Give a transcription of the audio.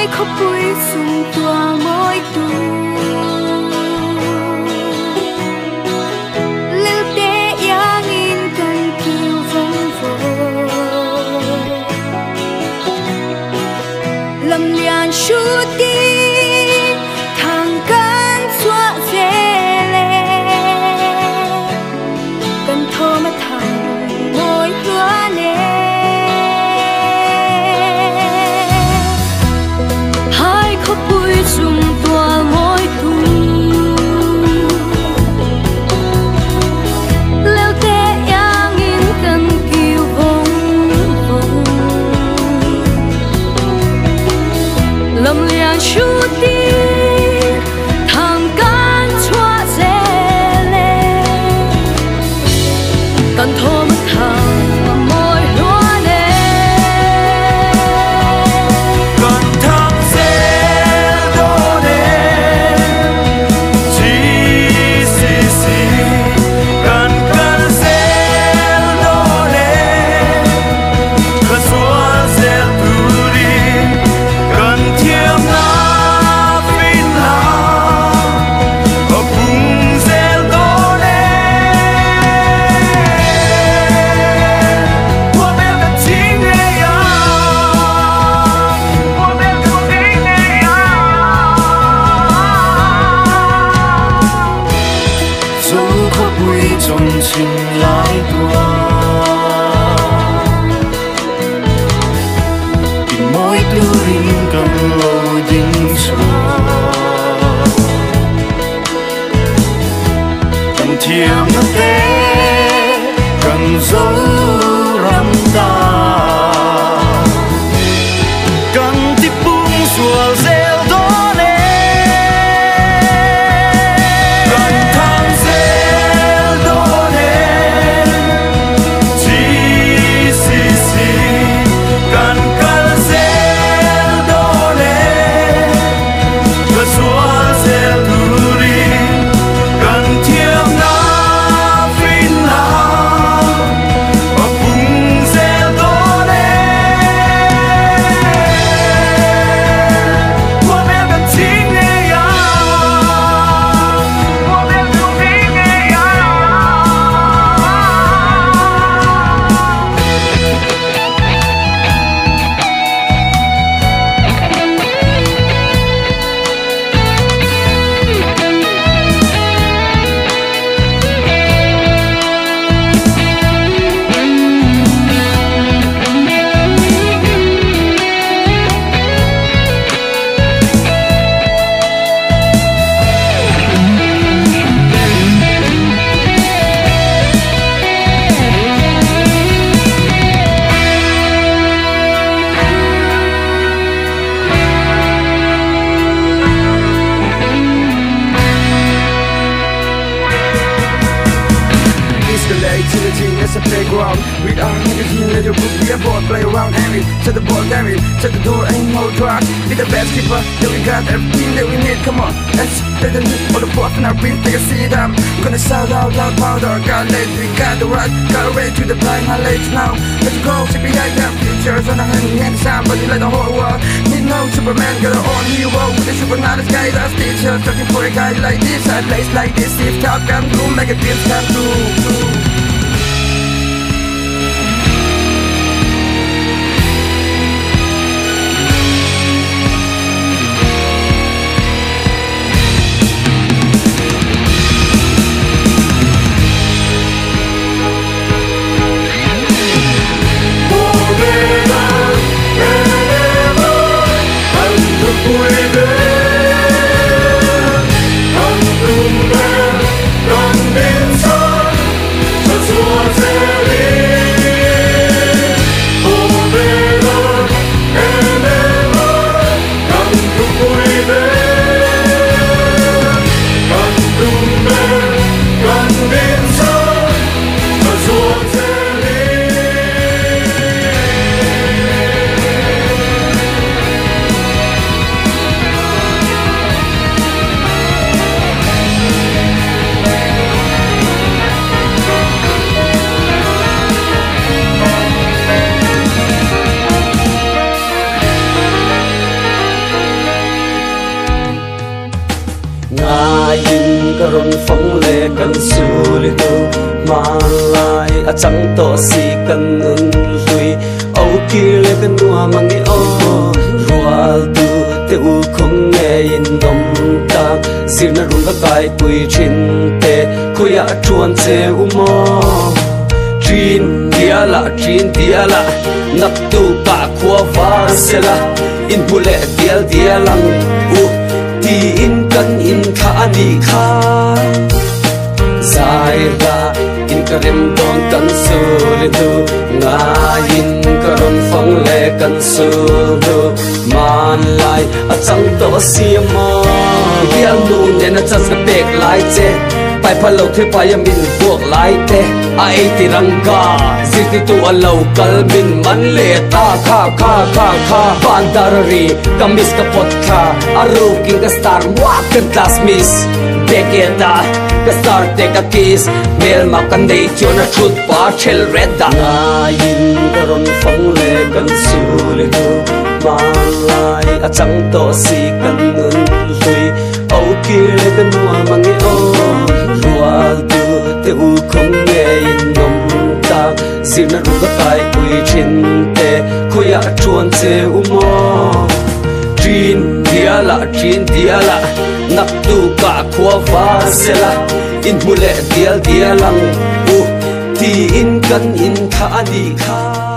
khóc vui sum tua môi tu lưu tế ya nghìn cần kiêu vong vô lâm lian shu ti thang can xóa dễ lệ cần thô mà thằng môi hứa nè sum tua môi tu leo té ya nghìn cần kiêu vong vong lâm liang shu ti thang can xóa dễ lệ cần thô mất thang môi hoa nè情来过，tìm mối tôi cần lâu dinh cho cần thiêng nó thế cần dấu rắm ta cần tiếp bung xua rêu đó nè cần thang rêu đó nè chỉ xì cần cần rêu đó nè và xua rêu tu đi cần thiêng nó phin nào và bung rêu đó nè我们的情也要我们的命也要It's a playground with our magazine. Let your group be a board, play around, aim it, set the ball, damn it, set the door, ain't no drag. Be the best keeper, that we got everything that we need. Come on, let's take the lead for the puff and our beat, take a seat. I'm gonna shout out loud, louder. Got late, we got the right, got ready to the blind knowledge now. Let's go, see behind them futures on the hand somebody like the whole world. Need no Superman, got our own hero with the super knowledge guy that's teachers. Searching for a guy like this, a place like this. If talk can do, make a dreams come true. karon phong le kan suli tu malai a chang to si kan nun lui au ki le kan nuwa mangi o rual tu te u khong nge in nom ta sirna rung ka kai pui chin te khoya chuan che u mo trin diala nak tu ka khwa var sela in bule dialang u ti in kan in kha ani kha zaira in karem don kan suli tu nga in karon phong le kan sulu man lai a chang to si mo dial nu ne na chas ka pek lai che pai phalo the pai min buak lai te ai ti ranga ziti tu a local min man le ta kha bandarari kamis ka pot kha aru king ka star walk kan class miss dekeda ka star te ka kiss mel ma kan dei chona truth pa chel red da na in karon phong le kan suli tu malai a chang to si kan nun lui au ki le kan nuwa mangi o rual tu te u khong nge in nom ta sirna ru ka kai pui chin te khoya chuan che u mo trin diala nak tu ka khwa var sela in mule dialang u ti in kan in kha ani kha